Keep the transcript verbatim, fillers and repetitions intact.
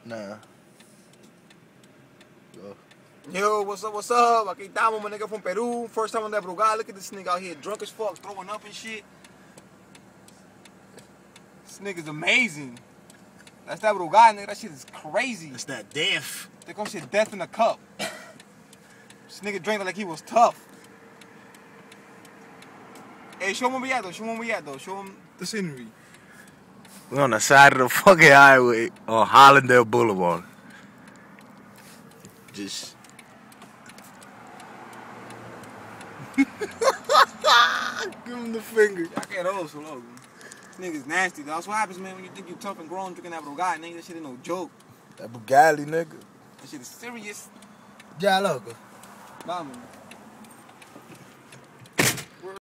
Nah. Go. Yo, what's up, what's up? Aquí estamos, my nigga from Peru. First time on that Brugal. Look at this nigga out here, drunk as fuck, throwing up and shit. This nigga's amazing. That's that Brugal, nigga. That shit is crazy. That's that death. They call shit death in a cup. This nigga drank it like he was tough. Hey, show him where we at, though. Show him where we at, though. Show him the scenery. We're on the side of the fucking highway on Hollandale Boulevard. Just... Give him the finger. I can't hold so low. This nigga's nasty, though. That's what happens, man, when you think you tough and grown drinking that Brugal, nigga. That shit ain't no joke. That Bugali, nigga. That shit is serious. Ya, loco. Vamos.